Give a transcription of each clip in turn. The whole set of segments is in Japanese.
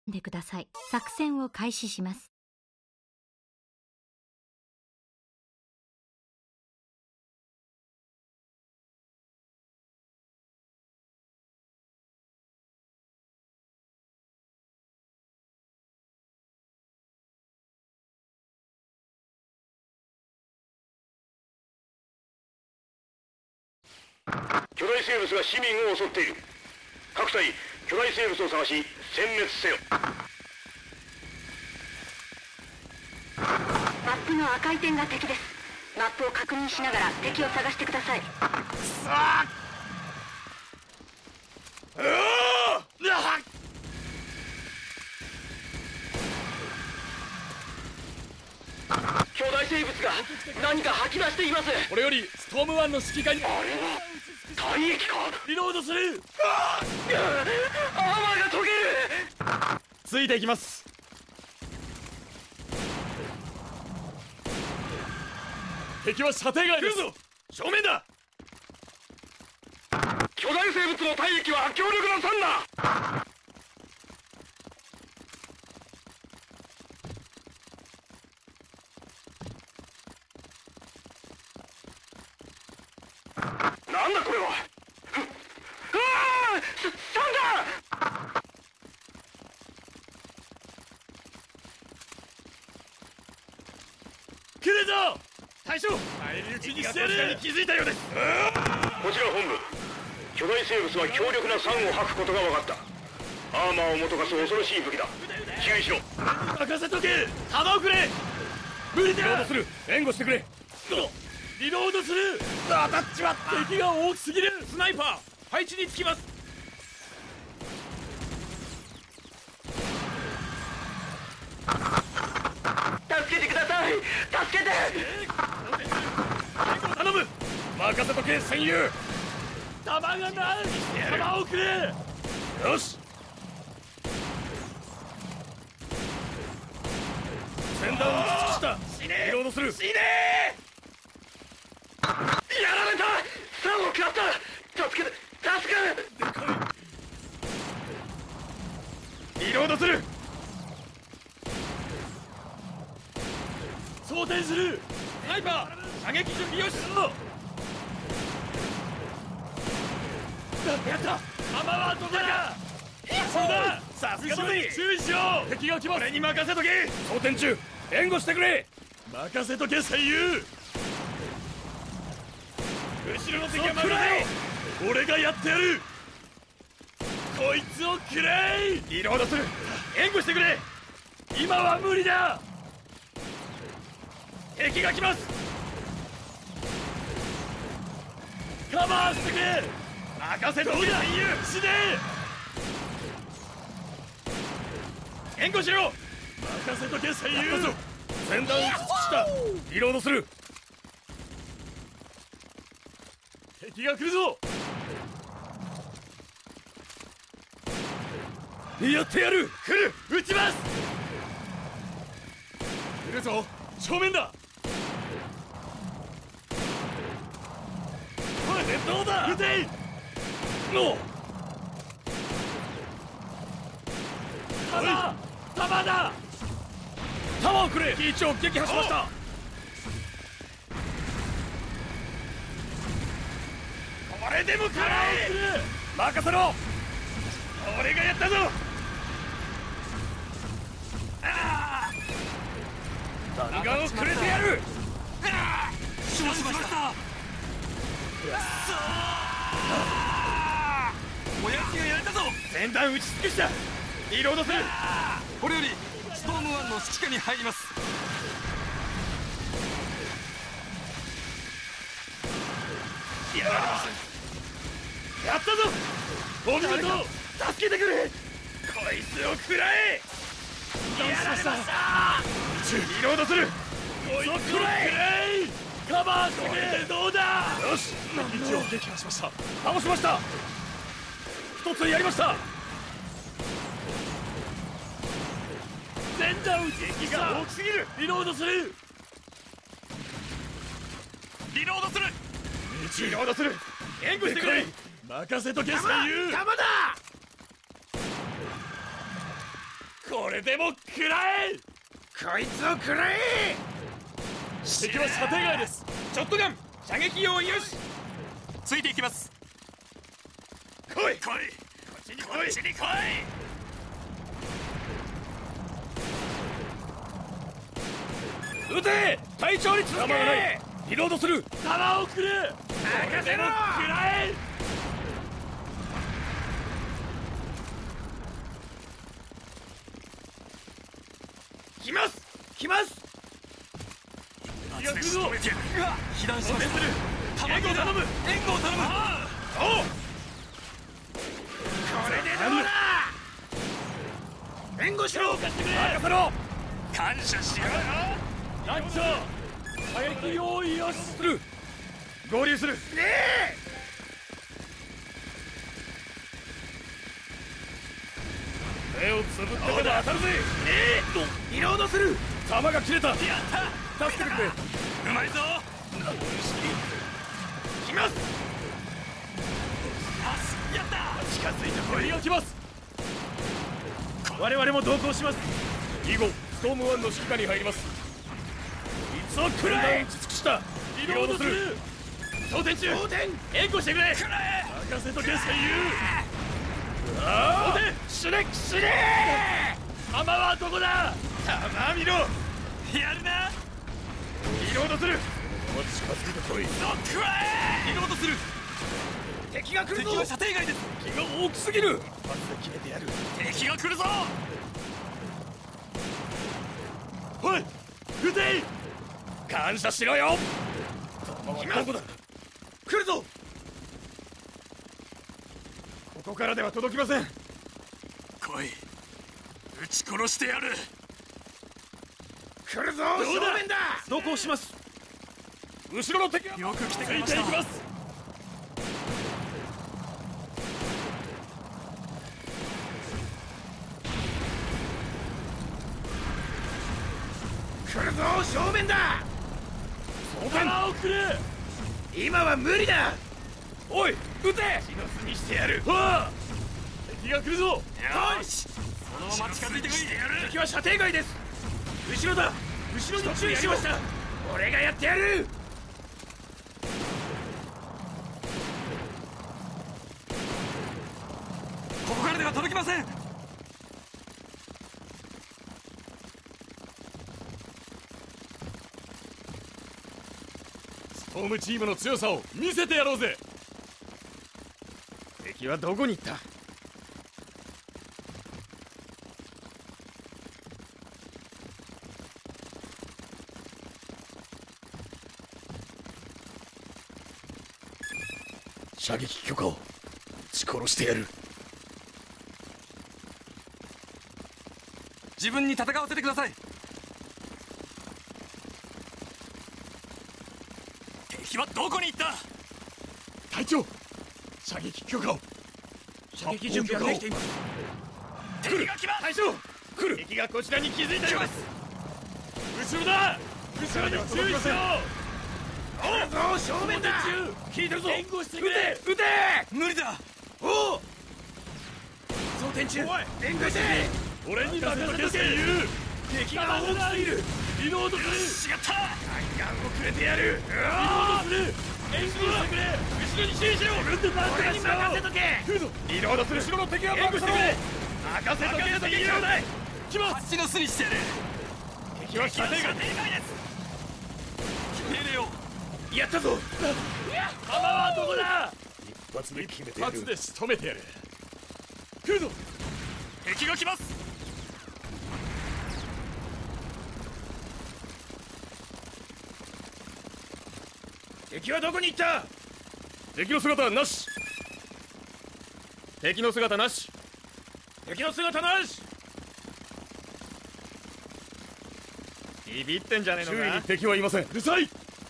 でください。作戦を開始します。 巨大生物が市民を襲っている。各隊、巨大生物を探し殲滅せよ。 マップの赤い点が敵です。マップを確認しながら敵を探してください。 巨大生物が何か吐き出しています。 これよりストーム1の指揮官に。 あれは体液か。 リロードする。 アーマーが溶ける。 ついていきます。敵は射程外です。来るぞ、正面だ。 巨大生物の体液は強力な酸だ。なんだこれは。酸だ。 来るぞ大将。返り討ちにしてやる。に気づいたようです。 こちら本部。巨大生物は強力な酸を吐くことが分かった。アーマーをもとかす恐ろしい武器だ。注意しろ。 任せとけ。弾をくれ。無理だ。リロードする。援護してくれ。リロードする。当たっちまった。敵が大きすぎる。スナイパー配置につきます。 助けてください。助けて。 頼む。任せとけ戦友。弾がない。弾をくれ。よし。先端を突きした。リロードする。死ねやられた。酸を食らった。助けて。助ける。 リロードする。装填する。スナイパー射撃準備よし。やった。弾はどこだ。そうだ。さすがだぜ。注意しろ。敵が来ます。俺に任せとけ。装填中。援護してくれ。任せとけ戦友。後ろの敵は任せろ。俺がやってやる。こいつをくれ。リロードする。援護してくれ。今は無理だ。敵が来ます。カバーしてくれ。任せとけ戦友。死ね。援護しろ。任せとけ戦友。先端を突きした。リロードする。敵が来るぞ。やってやる。来る。撃ちます。来るぞ。正面だ。おい、どうだ。撃て。の弾だ。弾をくれ。T1を撃破しました。これでもくらえ。任せろ。俺がやったぞ。弾丸をくれてやる。承知しました。おやつがやれたぞ。先端打ち尽くした。リロードする。 これよりストーム1の指揮下に入ります。 やられます。やったぞ。お見事。助けてくれ。こいつを食らえ。やられました。リロードする。こいつを食らえ。カバーしてくれ。どうだ。よし。敵を撃破しました。倒しました。一つやりました。前段撃ち。敵が大きすぎる。リロードする。リロードする。リロードする。援護してくれ。任せとけ戦友。弾だ。 これでも食らえ。こいつを食らえ。敵は射程外です。ショットガン射撃用よし。 ついていきます。 来い来い、こっちに来い、こっちに来い。撃て。隊長に続け。弾がない。リロードする。弾をくれ。任せろ。食らえ。来ます。来ます。 いや、来るぞ。被弾します。 援護を頼む。 援護を頼む。 おう。これでどうだ。援護しろ。任せろ。 感謝しよう。 ランチャー射撃用意よし。する。合流する。ねえ。目をつぶってまで当たるぜ。リロードする。弾が切れた。やった。助けてくれ。 うまいぞ。 来ます。 やった。 近づいた。敵が来ます。我々も同行します。以後ストーム1の指揮下に入ります。いつを食らえ。打ち尽くした。リロードする。装填中。援護してくれ。食らえ。任せとけ戦友。ああ、死ね死ね。弾はどこだ。弾見ろ。 やるな。 リロードする。近づいてこい。 食らえ。リロードする。 敵が来るぞ。 敵は射程外です。 敵が大きすぎる。一発で決めてやる。 敵が来るぞ。 おい、撃て。感謝しろよ。どこだ。来るぞ。ここからでは届きません。 来い。撃ち殺してやる。 来るぞ。正面だ。同行します。後ろの敵はよく来てくれました。 ついていきます。来るぞ。正面だ。弾をくれ。今は無理だ。おい、撃て。血の巣にしてやる。はあ、敵が来るぞ。よし、そのまま近づいてこい。 敵は射程外です。後ろだ。後ろに注意しました。俺がやってやる。 ここからでは届きません。 ストームチームの強さを見せてやろうぜ。敵はどこに行った。射撃許可を撃ち殺してやる。 自分に戦わせてください。敵はどこに行った。 隊長、射撃許可を。射撃準備はできています。 敵が来ます。 隊長、来る。敵がこちらに気づいています。後ろだ。後ろに注意しろ。来るぞ。正面だ。聞いてるぞ。援護してくれ。撃て。 無理だ。 おう。装填中。援護して。俺に任せとけ戦友。敵が多すぎる。リロードする。 しがった。 ガンをくれてやる。リロードする。援護してくれ。後ろに注意しろ。俺に任せとけ。来るぞ。リロードする。後ろの敵が援護してくれ。任せとけ戦友。来ます。 蜂の巣にしてやる。 敵は射程外です。 命令を。 やったぞ。弾はどこだ。一発で決めてやる。一発で仕留めてやる。来るぞ。 敵が来ます。 敵はどこに行った。敵の姿はなし。敵の姿なし。敵の姿なし。ビビってんじゃねえのか。周囲に敵はいません。うるさい。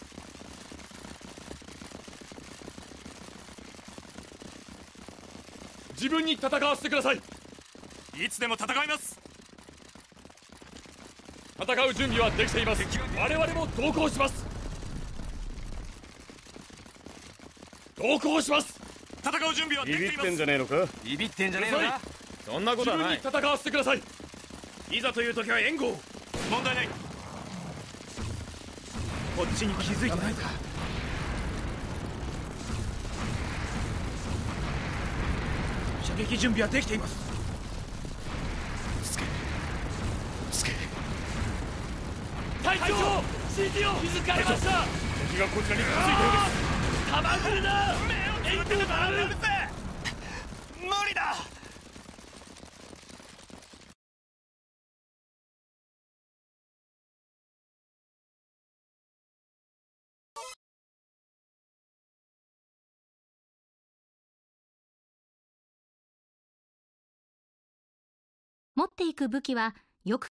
自分に戦わせてください。 いつでも戦います。 戦う準備はできています。我々も同行します。同行します。 戦う準備はできています。 ビビってんじゃねえのか。 ビビってんじゃねえのか。 そんなことはない。自分に戦わせてください。 いざという時は援護を。 問題ない。 こっちに気づいてないか。射撃準備はできています。隊長、指示を気づかれました。敵がこちらに近づいたようです。弾来るな。援護を頼むぜ。 無理だ。 持っていく武器はよく